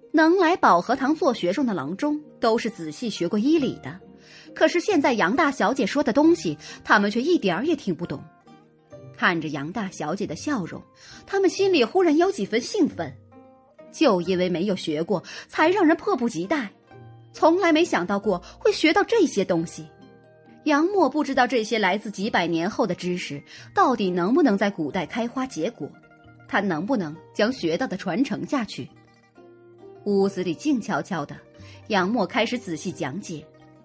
能来保和堂做学生的郎中都是仔细学过医理的，可是现在杨大小姐说的东西，他们却一点儿也听不懂。看着杨大小姐的笑容，他们心里忽然有几分兴奋。就因为没有学过，才让人迫不及待。从来没想到过会学到这些东西。杨默不知道这些来自几百年后的知识到底能不能在古代开花结果，他能不能将学到的传承下去。屋子里静悄悄的，杨默开始仔细讲解。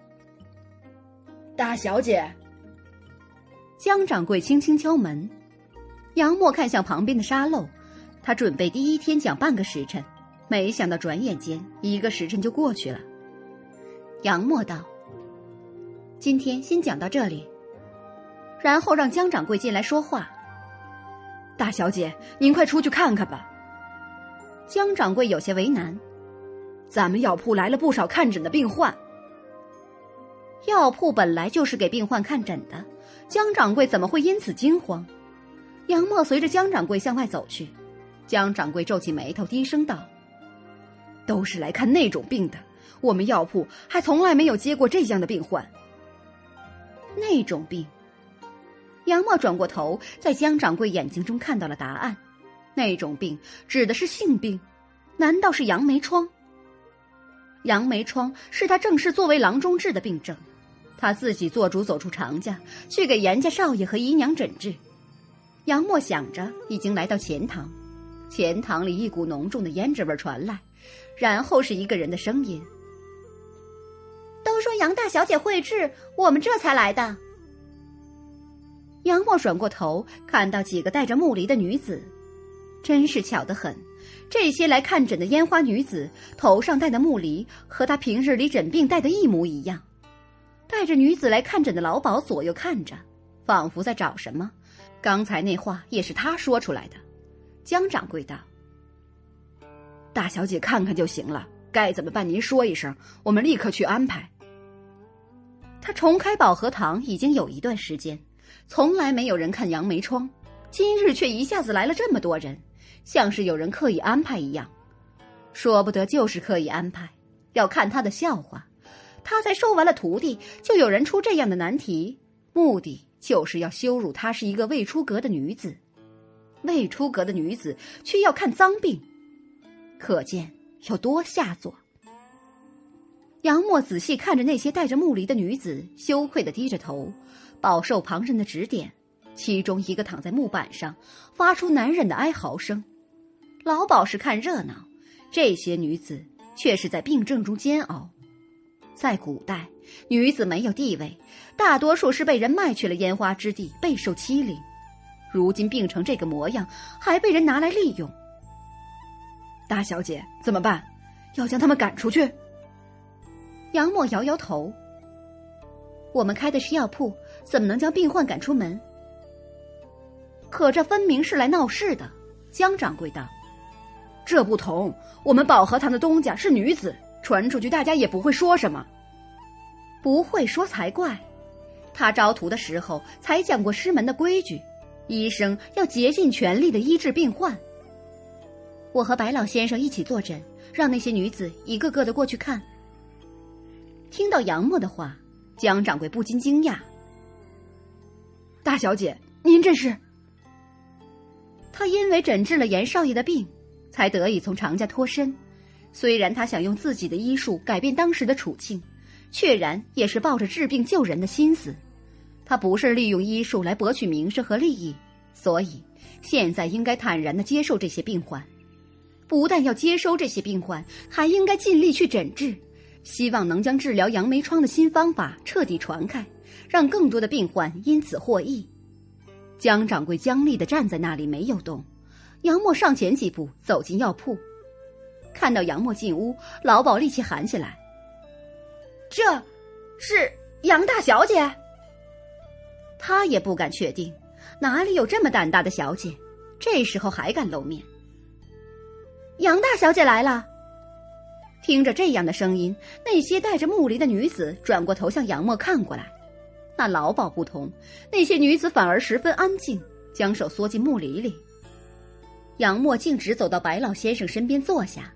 大小姐， 江掌柜轻轻敲门。杨默看向旁边的沙漏，他准备第一天讲半个时辰，没想到转眼间1个时辰就过去了。杨默道：今天先讲到这里，然后让江掌柜进来说话。 大小姐，您快出去看看吧。 江掌柜有些为难， 咱们药铺来了不少看诊的病患。 药铺本来就是给病患看诊的，江掌柜怎么会因此惊慌？杨默随着江掌柜向外走去，江掌柜皱起眉头，低声道： 都是来看那种病的，我们药铺还从来没有接过这样的病患。 那种病？杨默转过头，在江掌柜眼睛中看到了答案。那种病指的是性病，难道是杨梅疮？杨梅疮是他正式作为郎中治的病症，他自己做主走出常家，去给严家少爷和姨娘诊治。杨默想着，已经来到前堂，前堂里一股浓重的胭脂味传来，然后是一个人的声音：都说杨大小姐会治，我们这才来的。杨默转过头，看到几个戴着木梨的女子，真是巧得很，这些来看诊的烟花女子头上戴的木梨和她平日里诊病戴的一模一样。带着女子来看诊的老鸨左右看着，仿佛在找什么。刚才那话也是他说出来的。江掌柜道： 大小姐看看就行了，该怎么办您说一声，我们立刻去安排。 他重开保和堂已经有一段时间，从来没有人看杨梅疮，今日却一下子来了这么多人，像是有人刻意安排一样。说不得就是刻意安排，要看他的笑话。他才收完了徒弟，就有人出这样的难题，目的就是要羞辱她是一个未出阁的女子。未出阁的女子却要看脏病，可见有多下作。杨默仔细看着那些戴着木梨的女子，羞愧地低着头，饱受旁人的指点。其中一个躺在木板上，发出难忍的哀嚎声。老鸨是看热闹，这些女子却是在病症中煎熬。在古代，女子没有地位，大多数是被人卖去了烟花之地，备受欺凌。如今病成这个模样，还被人拿来利用。 大小姐，怎么办？要将他们赶出去？ 杨默摇摇头：我们开的是药铺，怎么能将病患赶出门？可这分明是来闹事的。江掌柜道： 这不同，我们保和堂的东家是女子，传出去大家也不会说什么。 不会说才怪，他招徒的时候才讲过师门的规矩，医生要竭尽全力的医治病患。我和白老先生一起坐诊，让那些女子一个个的过去看。听到杨默的话，江掌柜不禁惊讶： 大小姐，您这是？ 他因为诊治了严少爷的病，才得以从常家脱身。虽然他想用自己的医术改变当时的处境，确然也是抱着治病救人的心思。他不是利用医术来博取名声和利益，所以现在应该坦然地接受这些病患。不但要接收这些病患，还应该尽力去诊治，希望能将治疗杨梅疮的新方法彻底传开，让更多的病患因此获益。江掌柜僵立地站在那里没有动，杨默上前几步走进药铺。看到杨默进屋，老鸨立即喊起来：这是杨大小姐？他也不敢确定，哪里有这么胆大的小姐，这时候还敢露面。杨大小姐来了。听着这样的声音，那些戴着木梨的女子转过头向杨默看过来。那老鸨不同，那些女子反而十分安静，将手缩进木梨里。杨默径直走到白老先生身边坐下，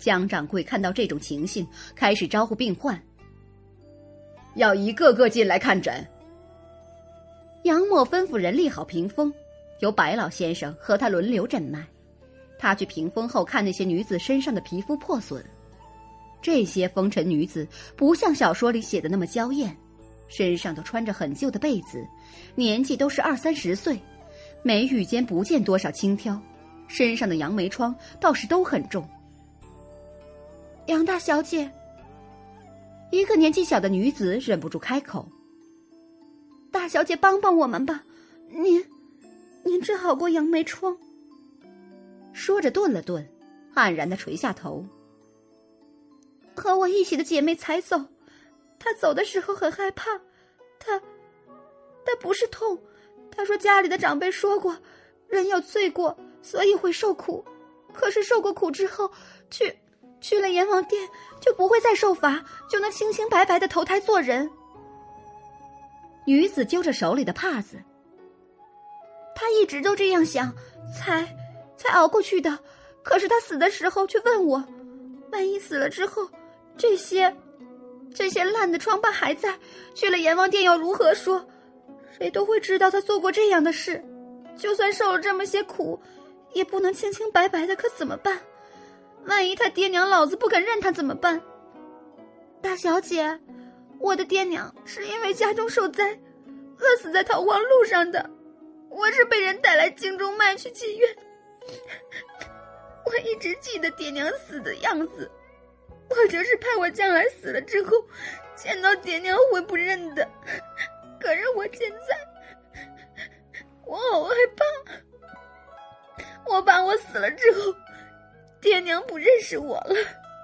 江掌柜看到这种情形，开始招呼病患，要一个个进来看诊。杨默吩咐人立好屏风，由白老先生和他轮流诊脉。他去屏风后看那些女子身上的皮肤破损，这些风尘女子不像小说里写的那么娇艳，身上都穿着很旧的被子，年纪都是20-30岁，眉宇间不见多少轻佻，身上的杨梅疮倒是都很重。杨大小姐，一个年纪小的女子忍不住开口，大小姐帮帮我们吧，您治好过杨梅疮。说着顿了顿，黯然地垂下头。和我一起的姐妹才走，她走的时候很害怕，她不是痛，她说家里的长辈说过，人有罪过，所以会受苦，可是受过苦之后，去了阎王殿就不会再受罚，就能清清白白的投胎做人。女子揪着手里的帕子，她一直都这样想，才熬过去的，可是她死的时候却问我，万一死了之后，这些烂的疮疤还在，去了阎王殿要如何说？谁都会知道她做过这样的事，就算受了这么些苦，也不能清清白白的，可怎么办？万一她爹娘老子不肯认她怎么办？大小姐，我的爹娘是因为家中受灾，饿死在逃荒路上的，我是被人带来京中卖去妓院。我一直记得爹娘死的样子，我就是怕我将来死了之后，见到爹娘会不认的。可是我现在，我好害怕，我怕我死了之后，爹娘不认识我了。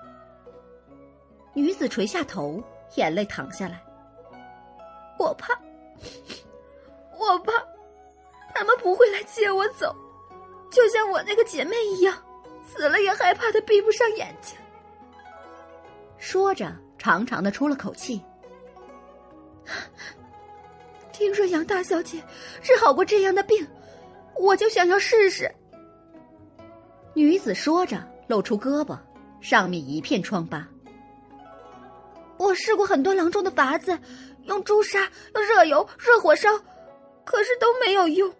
女子垂下头，眼泪淌下来。我怕他们不会来接我走，就像我那个姐妹一样，死了也害怕的闭不上眼睛。说着长长的出了口气。听说杨大小姐治好过这样的病，我就想要试试。女子说着露出胳膊，上面一片疮疤。我试过很多郎中的法子，用朱砂，用热油，热火烧，可是都没有用。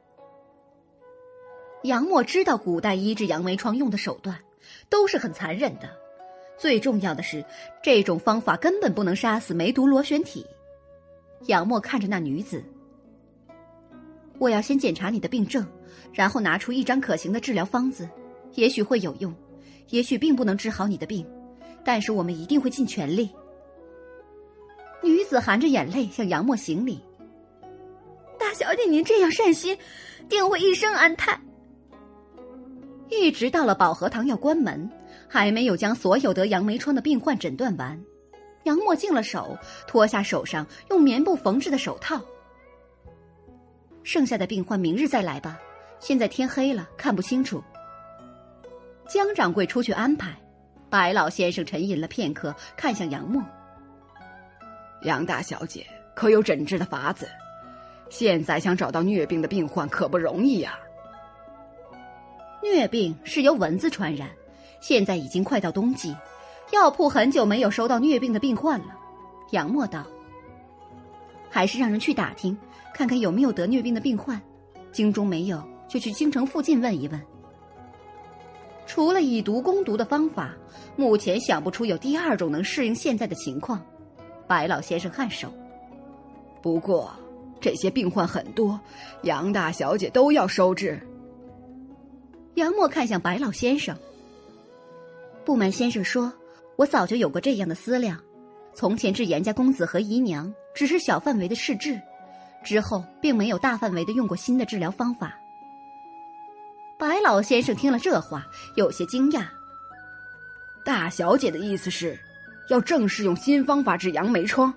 杨默知道古代医治杨梅疮用的手段都是很残忍的，最重要的是这种方法根本不能杀死梅毒螺旋体。杨默看着那女子，我要先检查你的病症，然后拿出一张可行的治疗方子，也许会有用，也许并不能治好你的病，但是我们一定会尽全力。女子含着眼泪向杨默行礼，大小姐您这样善心，定会一生安泰。一直到了保和堂要关门，还没有将所有得杨梅疮的病患诊断完，杨默净了手，脱下手上用棉布缝制的手套。剩下的病患明日再来吧，现在天黑了，看不清楚。江掌柜出去安排，白老先生沉吟了片刻，看向杨默， 杨大小姐可有诊治的法子？现在想找到疟病的病患可不容易呀。 疟病是由蚊子传染，现在已经快到冬季，药铺很久没有收到疟病的病患了。杨默道，还是让人去打听，看看有没有得疟病的病患，京中没有，就去京城附近问一问。除了以毒攻毒的方法，目前想不出有第二种能适应现在的情况。白老先生颔首， 不过这些病患很多，杨大小姐都要收治。 杨默看向白老先生，不瞒先生说，我早就有过这样的思量，从前治严家公子和姨娘只是小范围的试治，之后并没有大范围的用过新的治疗方法。白老先生听了这话，有些惊讶。 大小姐的意思是要正式用新方法治杨梅疮？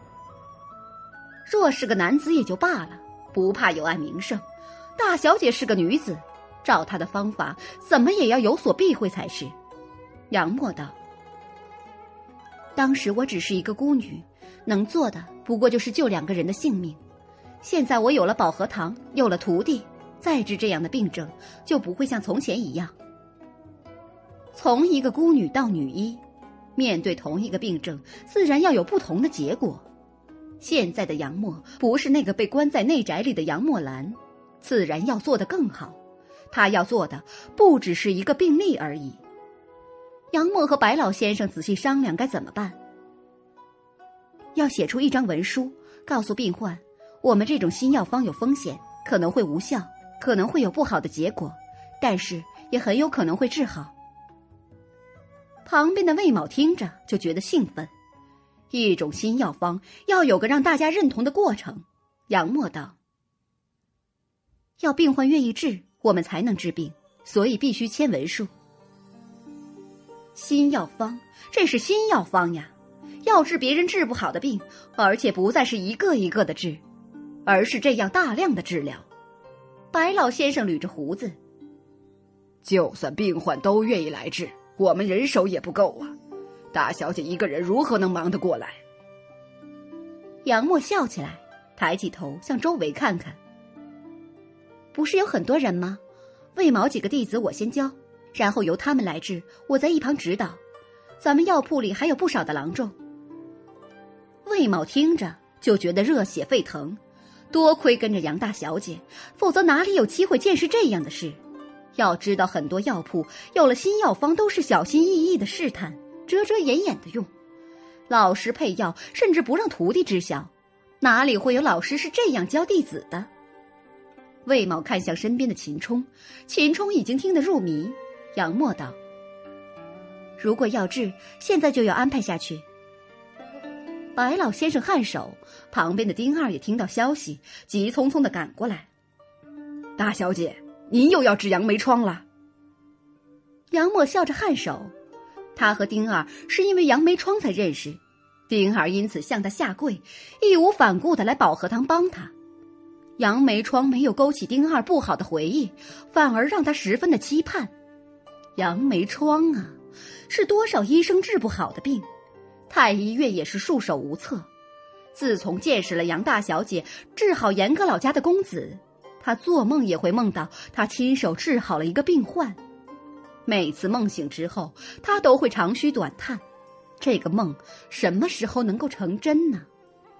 若是个男子也就罢了，不怕有碍名声，大小姐是个女子，照她的方法怎么也要有所避讳才是。杨默道，当时我只是一个孤女，能做的不过就是救2个人的性命，现在我有了保和堂，有了徒弟，再治这样的病症就不会像从前一样。 从一个孤女到女医，面对同一个病症，自然要有不同的结果。现在的杨默不是那个被关在内宅里的杨默兰，自然要做得更好。他要做的不只是一个病例而已。杨默和白老先生仔细商量该怎么办。要写出一张文书，告诉病患，我们这种新药方有风险，可能会无效，可能会有不好的结果，但是也很有可能会治好。旁边的魏某听着就觉得兴奋，一种新药方要有个让大家认同的过程。杨默道：要病患愿意治，我们才能治病，所以必须签文书。新药方，这是新药方呀，要治别人治不好的病，而且不再是一个一个的治，而是这样大量的治疗。白老先生捋着胡子： 就算病患都愿意来治，我们人手也不够啊，大小姐一个人如何能忙得过来？ 杨默笑起来，抬起头向周围看看。不是有很多人吗？魏毛几个弟子我先教，然后由他们来治，我在一旁指导。咱们药铺里还有不少的郎中。魏某听着就觉得热血沸腾，多亏跟着杨大小姐，否则哪里有机会见识这样的事。要知道很多药铺有了新药方都是小心翼翼的试探，遮遮掩掩的用，老师配药甚至不让徒弟知晓，哪里会有老师是这样教弟子的？魏某看向身边的秦冲，秦冲已经听得入迷。杨默道：如果要治，现在就要安排下去。白老先生颔首，旁边的丁二也听到消息，急匆匆地赶过来。 大小姐，您又要治杨梅疮了。 杨默笑着颔首，他和丁二是因为杨梅疮才认识，丁二因此向他下跪，义无反顾地来保和堂帮他。杨梅疮没有勾起丁二不好的回忆，反而让他十分的期盼。杨梅疮啊，是多少医生治不好的病，太医院也是束手无策。自从见识了杨大小姐治好严阁老家的公子，他做梦也会梦到他亲手治好了一个病患。每次梦醒之后，他都会长吁短叹，这个梦什么时候能够成真呢？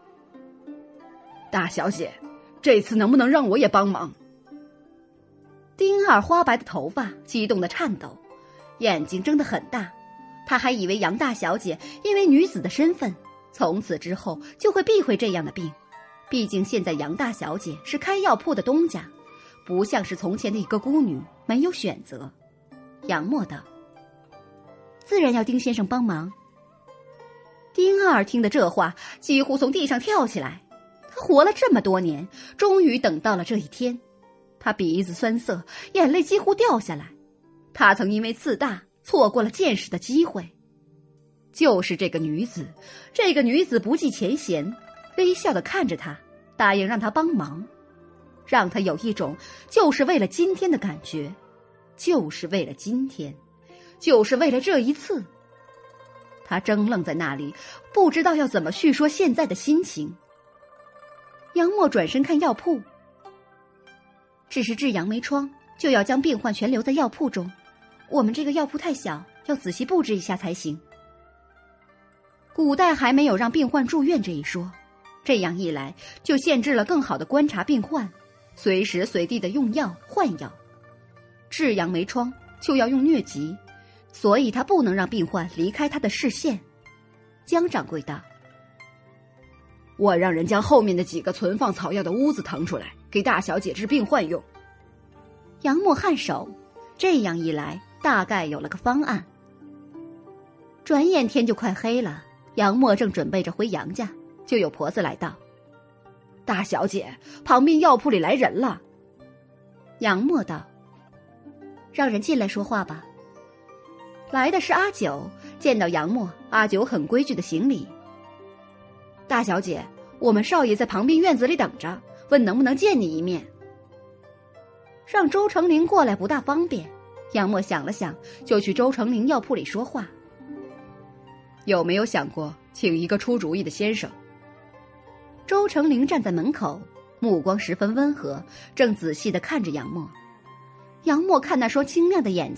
大小姐，这次能不能让我也帮忙？ 丁二花白的头发激动的颤抖，眼睛睁得很大。他还以为杨大小姐因为女子的身份，从此之后就会避讳这样的病。毕竟现在杨大小姐是开药铺的东家，不像是从前的一个孤女，没有选择。杨默道：自然要丁先生帮忙。丁二听得这话，几乎从地上跳起来。他活了这么多年，终于等到了这一天。他鼻子酸涩，眼泪几乎掉下来。他曾因为自大错过了见识的机会。就是这个女子不计前嫌，微笑地看着他，答应让他帮忙，让他有一种就是为了今天的感觉，就是为了今天，就是为了这一次。他怔愣在那里，不知道要怎么叙说现在的心情。杨默转身看药铺，只是治杨梅疮，就要将病患全留在药铺中，我们这个药铺太小，要仔细布置一下才行。古代还没有让病患住院这一说，这样一来就限制了更好的观察病患，随时随地的用药换药。治杨梅疮就要用疟疾，所以他不能让病患离开他的视线。江掌柜道： 我让人将后面的几个存放草药的屋子腾出来，给大小姐治病患用。 杨默颔首，这样一来大概有了个方案。转眼天就快黑了，杨默正准备着回杨家，就有婆子来道： 大小姐，旁边药铺里来人了。 杨默道：让人进来说话吧。来的是阿九，见到杨默，阿九很规矩的行礼。大小姐，我们少爷在旁边院子里等着，问能不能见你一面。让周成林过来不大方便，杨默想了想，就去周成林药铺里说话。 有没有想过请一个出主意的先生？ 周成林站在门口，目光十分温和，正仔细地看着杨默。杨默看那双清亮的眼睛，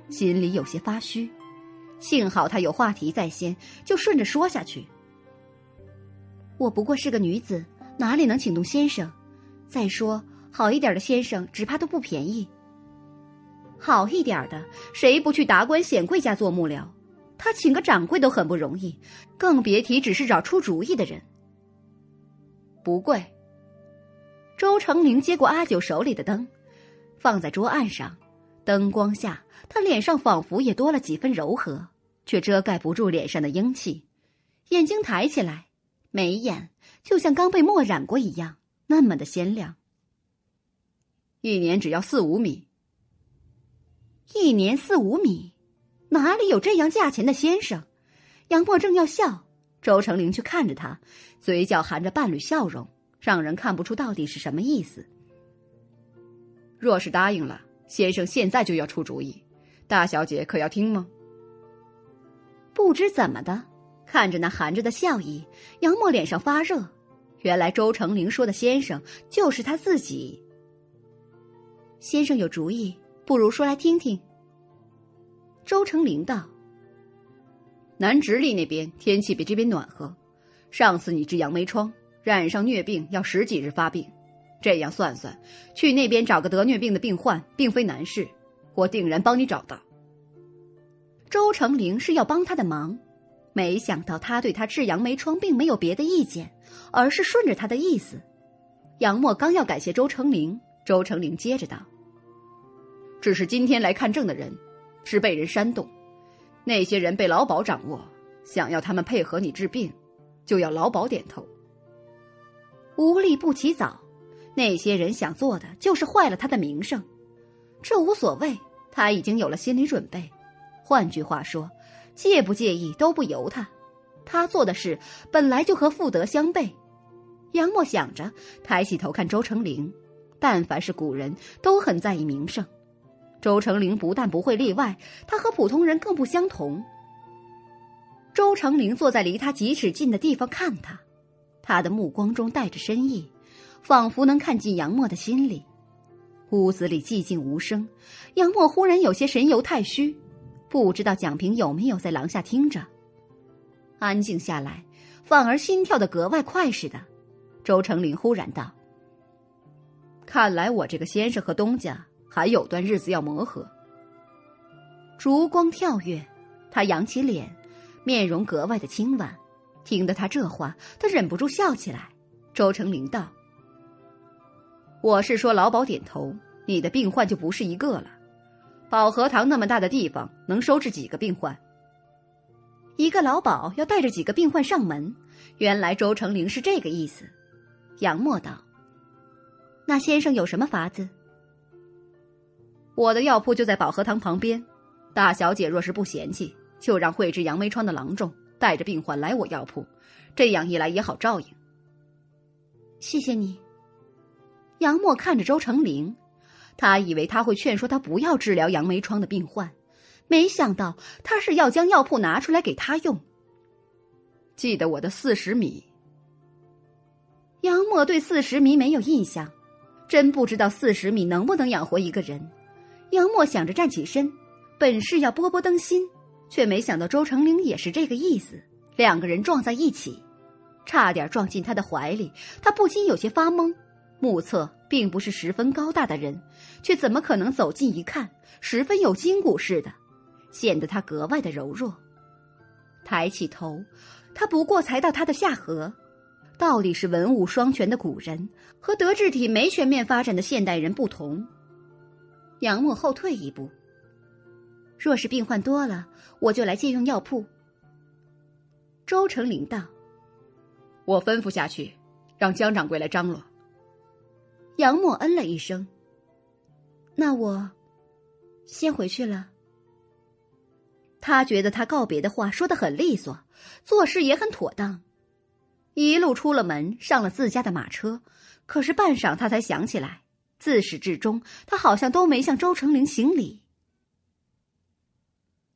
心里有些发虚。幸好他有话题在先，就顺着说下去。我不过是个女子，哪里能请动先生？再说，好一点的先生只怕都不便宜。好一点的，谁不去达官显贵家做幕僚？他请个掌柜都很不容易，更别提只是找出主意的人。不贵。周成林接过阿九手里的灯，放在桌案上，灯光下，他脸上仿佛也多了几分柔和，却遮盖不住脸上的英气。眼睛抬起来，眉眼就像刚被墨染过一样，那么的鲜亮。 1年只要4、5米。 1年4、5米，哪里有这样价钱的先生？杨默正要笑，周成林却看着他，嘴角含着半缕笑容，让人看不出到底是什么意思。 若是答应了，先生现在就要出主意，大小姐可要听吗？ 不知怎么的，看着那含着的笑意，杨默脸上发热。原来周成林说的先生就是他自己。先生有主意，不如说来听听。周成林道： 南直隶那边天气比这边暖和，上次你治杨梅疮染上疟病要10几日发病，这样算算，去那边找个得疟病的病患并非难事，我定然帮你找到。 周成林是要帮他的忙，没想到他对他治杨梅疮并没有别的意见，而是顺着他的意思。杨默刚要感谢周成林，周成林接着道： 只是今天来看症的人是被人煽动，那些人被老鸨掌握，想要他们配合你治病，就要老鸨点头。 无利不起早，那些人想做的就是坏了他的名声。这无所谓，他已经有了心理准备。换句话说，介不介意都不由他，他做的事本来就和妇德相悖。杨默想着，抬起头看周成林，但凡是古人都很在意名声，周成林不但不会例外，他和普通人更不相同。周成林坐在离他几尺近的地方看他，他的目光中带着深意，仿佛能看进杨默的心里。屋子里寂静无声，杨默忽然有些神游太虚，不知道蒋平有没有在廊下听着。安静下来，反而心跳得格外快似的。周成林忽然道： 看来我这个先生和东家还有段日子要磨合。 烛光跳跃，他扬起脸，面容格外的清婉。听得他这话，他忍不住笑起来。周成林道： 我是说老鸨点头，你的病患就不是一个了。保和堂那么大的地方，能收治几个病患？ 一个老鸨要带着几个病患上门，原来周成林是这个意思。杨默道：那先生有什么法子？ 我的药铺就在保和堂旁边，大小姐若是不嫌弃，就让会治杨梅疮的郎中带着病患来我药铺，这样一来也好照应。 谢谢你。杨默看着周成林，他以为他会劝说他不要治疗杨梅疮的病患，没想到他是要将药铺拿出来给他用。 记得我的40米。 杨默对40米没有印象，真不知道40米能不能养活一个人。杨默想着站起身，本是要拨拨灯芯，却没想到周成林也是这个意思，两个人撞在一起，差点撞进他的怀里。他不禁有些发懵，目测并不是十分高大的人，却怎么可能走近一看，十分有筋骨似的，显得他格外的柔弱。抬起头，他不过才到他的下颌。到底是文武双全的古人和德智体没全面发展的现代人不同。杨默后退一步：若是病患多了，我就来借用药铺。周成林道： 我吩咐下去，让江掌柜来张罗。 杨默嗯了一声：那我先回去了。他觉得他告别的话说得很利索，做事也很妥当。一路出了门，上了自家的马车，可是半晌他才想起来，自始至终他好像都没向周成林行礼。